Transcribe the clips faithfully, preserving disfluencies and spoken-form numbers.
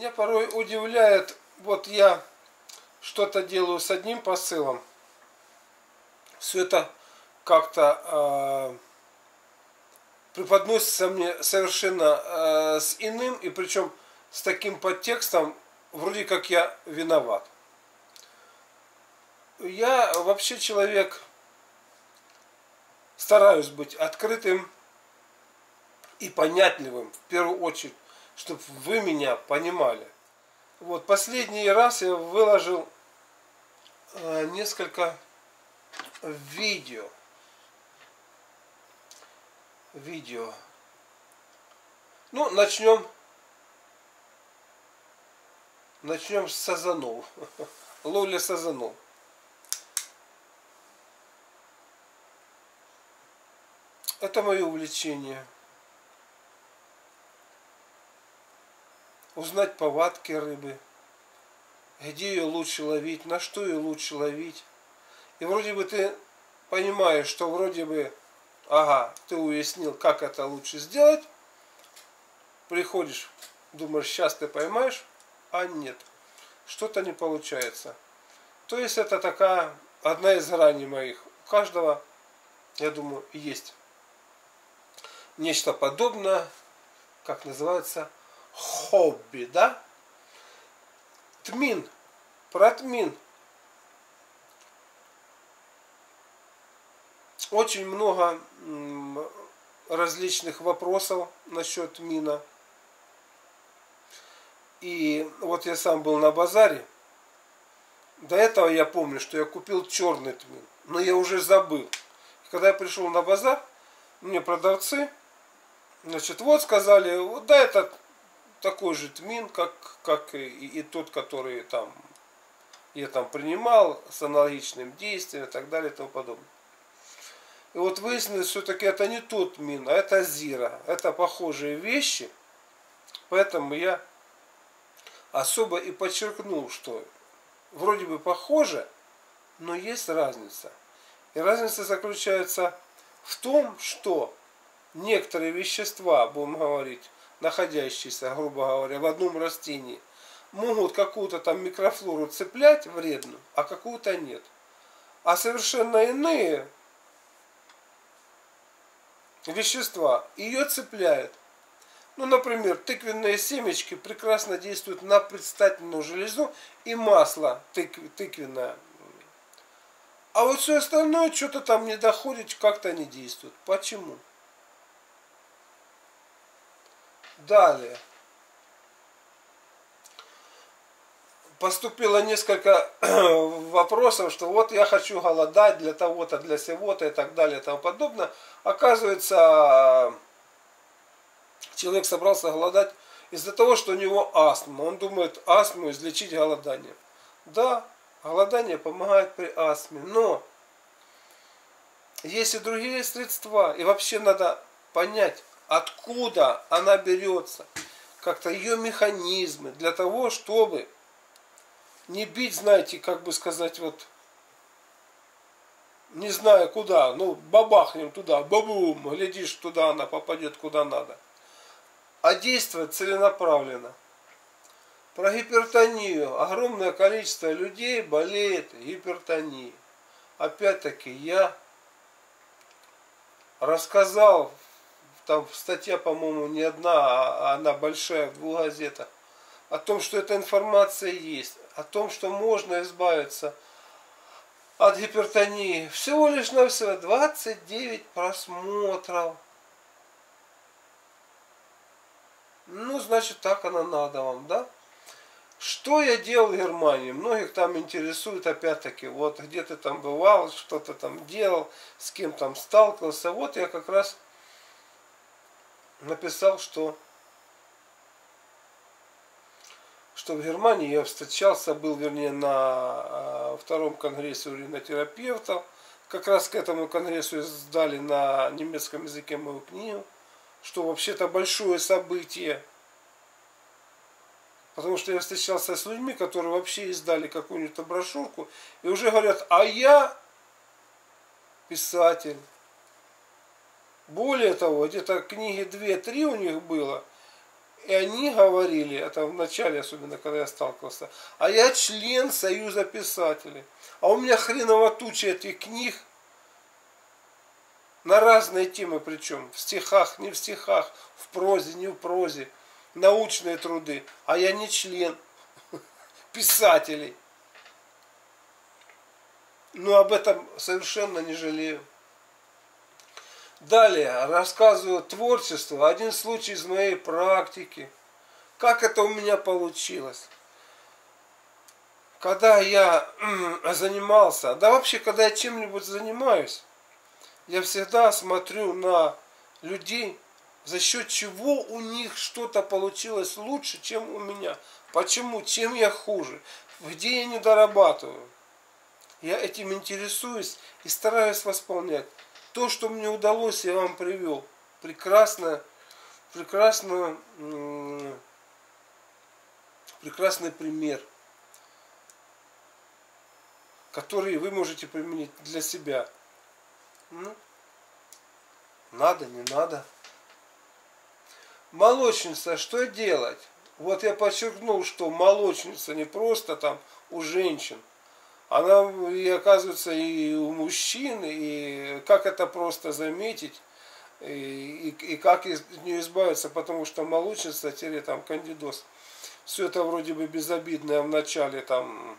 Меня порой удивляет, вот я что-то делаю с одним посылом, все это как-то э, преподносится мне совершенно э, с иным, и причем с таким подтекстом, вроде как я виноват. Я вообще человек, стараюсь быть открытым и понятливым, в первую очередь, чтобы вы меня понимали. Вот последний раз я выложил э, несколько видео. Видео. Ну, начнем. Начнем с сазанов. Ловля сазанов. Это мое увлечение. Узнать повадки рыбы, где ее лучше ловить, на что ее лучше ловить. И вроде бы ты понимаешь, что вроде бы, ага, ты уяснил, как это лучше сделать. Приходишь, думаешь, сейчас ты поймаешь, а нет, что-то не получается. То есть это такая одна из граней моих. У каждого, я думаю, есть нечто подобное, как называется, хобби, да? Тмин, про тмин. Очень много различных вопросов насчет тмина. И вот я сам был на базаре. До этого я помню, что я купил черный тмин, но я уже забыл. Когда я пришел на базар, мне продавцы, значит, вот сказали, вот да, это такой же тмин, как, как и, и тот, который там я там принимал с аналогичным действием и так далее и тому подобное. И вот выяснилось, все-таки это не тот тмин, а это зира. Это похожие вещи. Поэтому я особо и подчеркнул, что вроде бы похоже, но есть разница. И разница заключается в том, что некоторые вещества, будем говорить, находящиеся, грубо говоря, в одном растении, могут какую-то там микрофлору цеплять вредную, а какую-то нет. А совершенно иные вещества ее цепляют. Ну, например, тыквенные семечки прекрасно действуют на предстательную железу и масло тык, тыквенное. А вот все остальное что-то там не доходит, как-то не действует. Почему? Далее. Поступило несколько вопросов, что вот я хочу голодать для того-то, для сего-то и так далее и тому подобное. Оказывается, человек собрался голодать из-за того, что у него астма. Он думает астму излечить голоданием. Да, голодание помогает при астме, но есть и другие средства. И вообще надо понять, откуда она берется, как-то ее механизмы, для того, чтобы не бить, знаете, как бы сказать, вот, не знаю куда, ну, бабахнем туда, бабум, глядишь, туда она попадет, куда надо. А действовать целенаправленно. Про гипертонию. Огромное количество людей болеет гипертонией. Опять-таки, я рассказал, там статья, по-моему, не одна, а она большая, в двух газетах, о том, что эта информация есть, о том, что можно избавиться от гипертонии. Всего лишь навсего двадцать девять просмотров. Ну, значит, так оно надо вам, да? Что я делал в Германии? Многих там интересует, опять-таки, вот где ты там бывал, что ты там делал, с кем там сталкивался. Вот я как раз написал, что, что в Германии я встречался, был, вернее, на втором конгрессе уринотерапевтов. Как раз к этому конгрессу издали на немецком языке мою книгу, что вообще-то большое событие. Потому что я встречался с людьми, которые вообще издали какую-нибудь брошюрку и уже говорят, а я писатель. Более того, где-то книги две-три у них было, И они говорили, это в начале, особенно когда я сталкивался, а я член Союза писателей. А у меня хреново туча этих книг на разные темы, причем в стихах, не в стихах, в прозе, не в прозе, научные труды. А я не член писателей. Но об этом совершенно не жалею. Далее рассказываю творчество. Один случай из моей практики. Как это у меня получилось. Когда я занимался, да вообще, когда я чем-нибудь занимаюсь, я всегда смотрю на людей, за счет чего у них что-то получилось лучше, чем у меня. Почему? Чем я хуже? Где я не дорабатываю? Я этим интересуюсь и стараюсь восполнять. То, что мне удалось, я вам привел. Прекрасно, прекрасно, прекрасный пример, который вы можете применить для себя. Ну, надо, не надо. Молочница, что делать? Вот я подчеркнул, что молочница не просто там у женщин. Она и оказывается и у мужчин, и как это просто заметить, и, и, и как из нее избавиться, потому что молочница, теперь там кандидоз. Все это вроде бы безобидное в начале там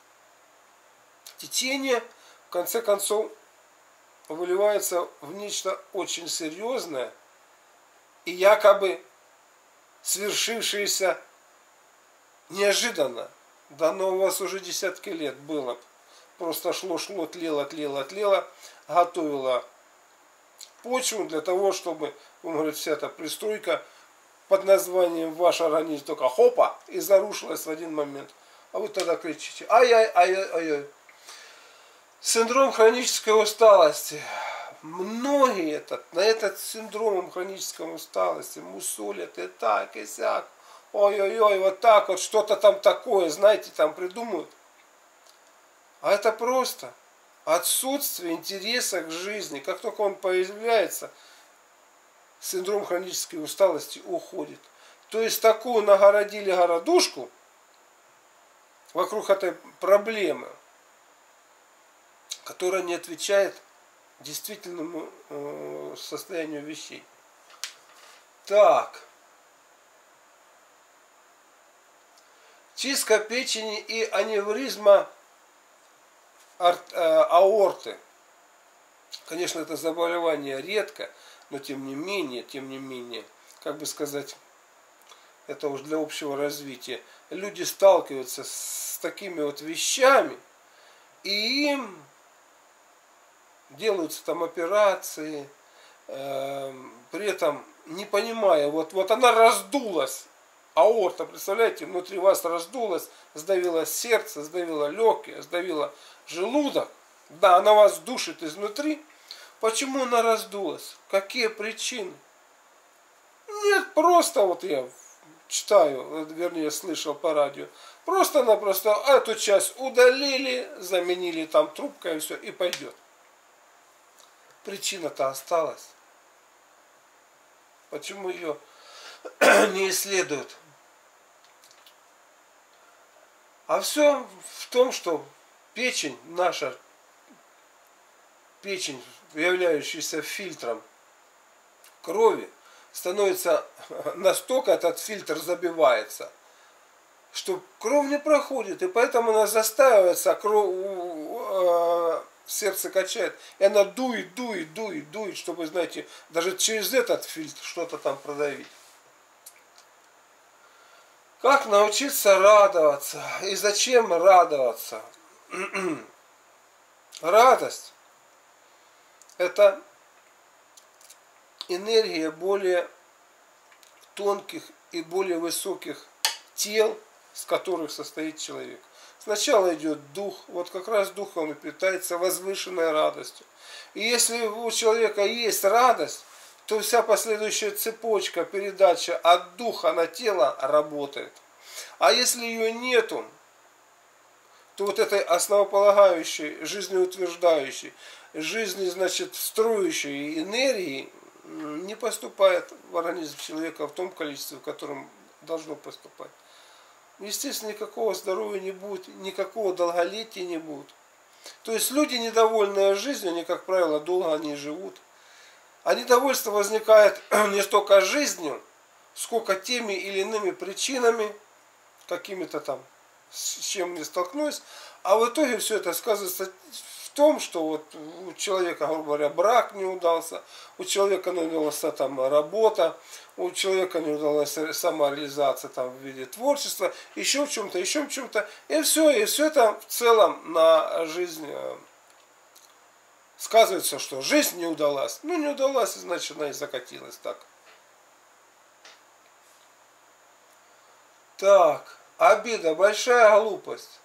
течение, в конце концов выливается в нечто очень серьезное и якобы свершившееся неожиданно. Да, но у вас уже десятки лет было. Просто шло-шло, тлело, тлело, тлело, готовило почву для того, чтобы, вы говорите, вся эта пристройка под названием ваш организм только хопа и зарушилась в один момент. А вы тогда кричите: ай-яй, ай-яй, ай-яй. Синдром хронической усталости. Многие этот, на этот синдром хронической усталости мусолят и так, и сяк. Ой-ой-ой, вот так вот, что-то там такое, знаете, там придумают. А это просто отсутствие интереса к жизни. Как только он появляется, синдром хронической усталости уходит. То есть такую нагородили городушку вокруг этой проблемы, которая не отвечает действительному э, состоянию вещей. Так. Чистка печени и аневризма аорты. Конечно, это заболевание редко, но тем не менее, тем не менее, как бы сказать, это уж для общего развития. Люди сталкиваются с такими вот вещами, и им делаются там операции, э, при этом не понимая, вот, вот она раздулась. Аорта, представляете, внутри вас раздулась, сдавило сердце, сдавило легкие, сдавило желудок. Да, она вас душит изнутри. Почему она раздулась? Какие причины? Нет, просто вот я читаю, вернее слышал по радио. Просто-напросто эту часть удалили, заменили там трубкой и все, и пойдет. Причина-то осталась. Почему ее не исследуют? А все в том, что печень наша, печень, являющаяся фильтром крови, становится настолько, этот фильтр забивается, что кровь не проходит, и поэтому она застаивается, кровь, э, сердце качает, и она дует, дует, дует, дует, чтобы, знаете, даже через этот фильтр что-то там продавить. Как научиться радоваться? И зачем радоваться? Радость – это энергия более тонких и более высоких тел, с которых состоит человек. Сначала идет дух, вот как раз дух он и питается возвышенной радостью. И если у человека есть радость, то вся последующая цепочка, передача от духа на тело работает. А если ее нету, то вот этой основополагающей, жизнеутверждающей, жизни, значит, строящей энергии не поступает в организм человека в том количестве, в котором должно поступать. Естественно, никакого здоровья не будет, никакого долголетия не будет. То есть люди, недовольные жизнью, они, как правило, долго не живут. А недовольство возникает не столько жизнью, сколько теми или иными причинами, какими-то там, с чем не столкнусь. А в итоге все это сказывается в том, что вот у человека, грубо говоря, брак не удался, у человека не удалась там работа, у человека не удалась самореализация там, в виде творчества, еще в чем-то, еще в чем-то. И все, и все это в целом на жизнь сказывается, что жизнь не удалась. Ну, не удалась, значит, она и закатилась так. Так, обида, большая глупость.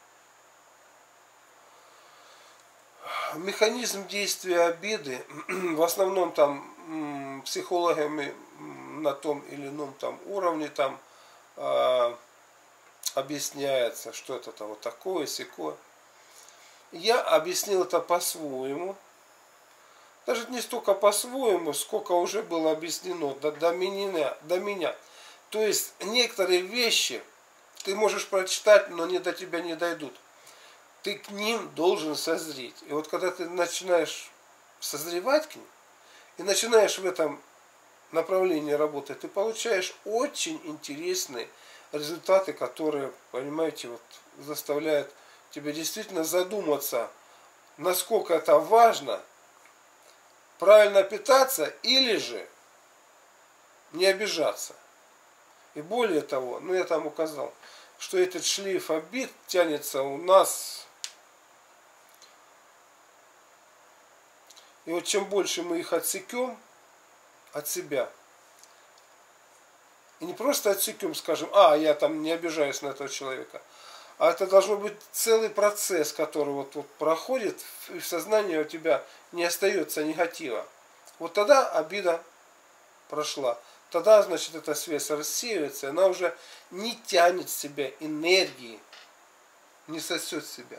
Механизм действия обиды, в основном там психологами на том или ином там уровне там э, объясняется, что это вот такое, сякое. Я объяснил это по-своему. Даже не столько по-своему, сколько уже было объяснено до, до, меня, до меня. То есть некоторые вещи ты можешь прочитать, но они до тебя не дойдут. Ты к ним должен созреть. И вот когда ты начинаешь созревать к ним, и начинаешь в этом направлении работать, ты получаешь очень интересные результаты, которые, понимаете, вот, заставляют тебя действительно задуматься, насколько это важно, правильно питаться или же не обижаться. И более того, ну я там указал, что этот шлейф обид тянется у нас. И вот чем больше мы их отсекем от себя, и не просто отсекем, скажем, а, я там не обижаюсь на этого человека, а это должен быть целый процесс, который вот, вот проходит, и в сознании у тебя не остается негатива. Вот тогда обида прошла. Тогда, значит, эта связь рассеивается, она уже не тянет в себя энергии, не сосет себя.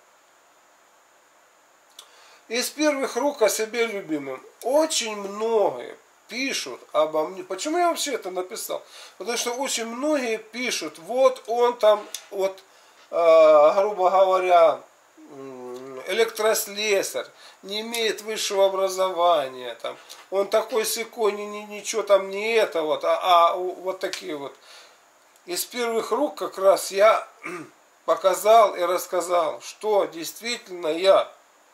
Из первых рук о себе любимым очень многие пишут обо мне. Почему я вообще это написал? Потому что очень многие пишут, вот он там, вот, э, грубо говоря, электрослесарь, не имеет высшего образования, там, он такой сякой, ни, ни, ничего там не это, вот, а, а вот такие вот. Из первых рук как раз я показал и рассказал, что действительно я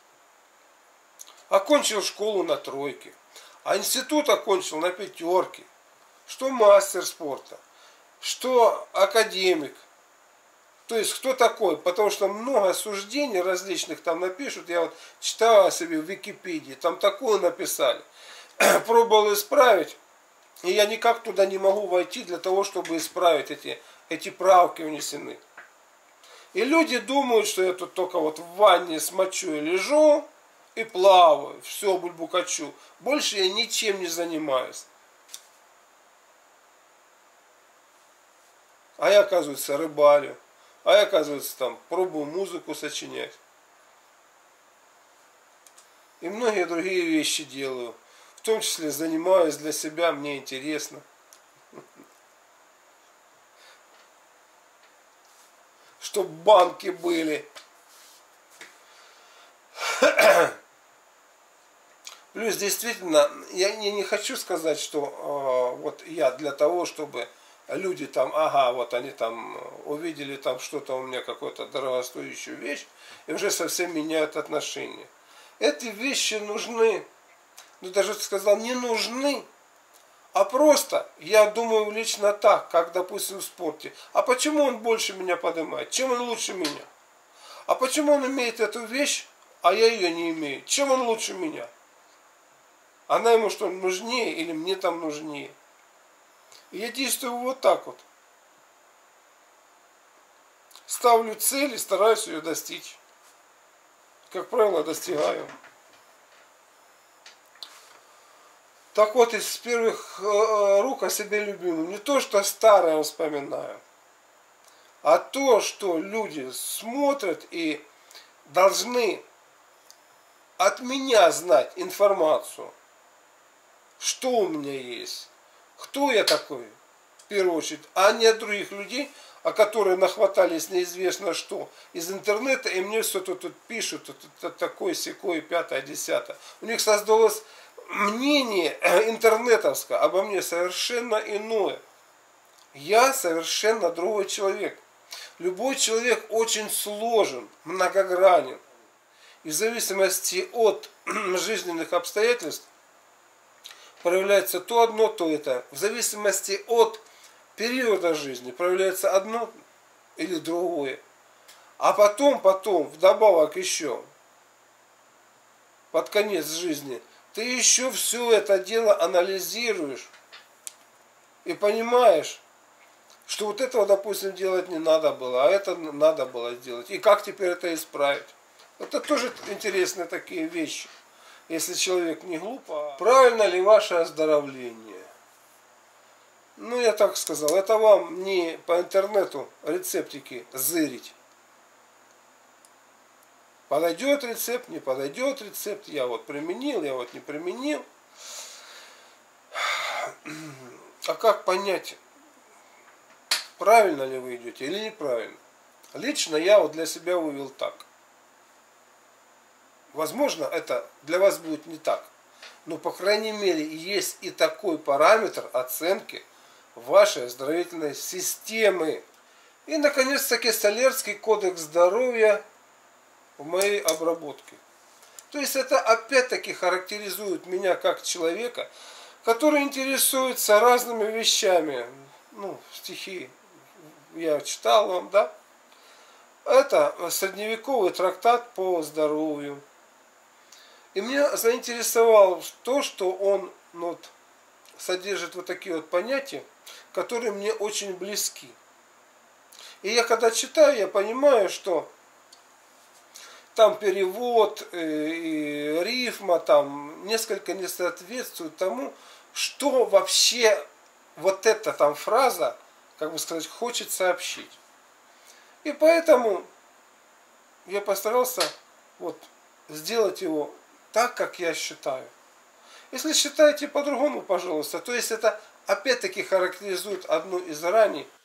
окончил школу на тройке, а институт окончил на пятерке, что мастер спорта, что академик. То есть кто такой? Потому что много суждений различных там напишут. Я вот читал о себе в Википедии, там такое написали. Пробовал исправить, и я никак туда не могу войти для того, чтобы исправить эти, эти правки внесены. И люди думают, что я тут только вот в ванне с мочой лежу и плаваю, все бульбукачу. Больше я ничем не занимаюсь. А я, оказывается, рыбалю. А я, оказывается, там пробую музыку сочинять. И многие другие вещи делаю. В том числе занимаюсь для себя, мне интересно. Чтоб банки были. Плюс действительно, я не, не хочу сказать, что э, вот я для того, чтобы люди там, ага, вот они там увидели там что-то у меня, какую-то дорогостоящую вещь, и уже совсем меняют отношения. Эти вещи нужны, ну даже сказал, не нужны, а просто, я думаю лично так, как, допустим, в спорте. А почему он больше меня поднимает? Чем он лучше меня? А почему он имеет эту вещь, а я ее не имею? Чем он лучше меня? Она ему что, нужнее или мне там нужнее? И я действую вот так вот. Ставлю цель и стараюсь ее достичь. Как правило, достигаю. Так вот, из первых рук о себе любимым. Не то, что старое вспоминаю, а то, что люди смотрят и должны от меня знать информацию, что у меня есть, кто я такой, в первую очередь, а не от других людей, а которые нахватались неизвестно что из интернета, и мне все тут, тут пишут, тут такое, сякое, пятое, десятое. У них создалось мнение интернетовское обо мне совершенно иное. Я совершенно другой человек. Любой человек очень сложен, многогранен. И в зависимости от жизненных обстоятельств проявляется то одно, то это. В зависимости от периода жизни проявляется одно или другое. А потом, потом, вдобавок еще, под конец жизни, ты еще все это дело анализируешь и понимаешь, что вот этого, допустим, делать не надо было, а это надо было сделать. И как теперь это исправить? Это тоже интересные такие вещи. Если человек не глуп, а правильно ли ваше оздоровление? Ну, я так сказал, это вам не по интернету рецептики зырить. Подойдет рецепт, не подойдет рецепт, я вот применил, я вот не применил. А как понять, правильно ли вы идете или неправильно? Лично я вот для себя вывел так. Возможно, это для вас будет не так. Но, по крайней мере, есть и такой параметр оценки вашей оздоровительной системы. И, наконец-таки, Солерский кодекс здоровья в моей обработке. То есть, это опять-таки характеризует меня как человека, который интересуется разными вещами. Ну, стихи я читал вам, да? Это средневековый трактат по здоровью. И меня заинтересовало то, что он ну, вот, содержит вот такие вот понятия, которые мне очень близки. И я когда читаю, я понимаю, что там перевод и рифма там несколько не соответствует тому, что вообще вот эта там фраза, как бы сказать, хочет сообщить. И поэтому я постарался вот сделать его так, как я считаю. Если считаете по-другому, пожалуйста, то есть это опять-таки характеризует одну из ранее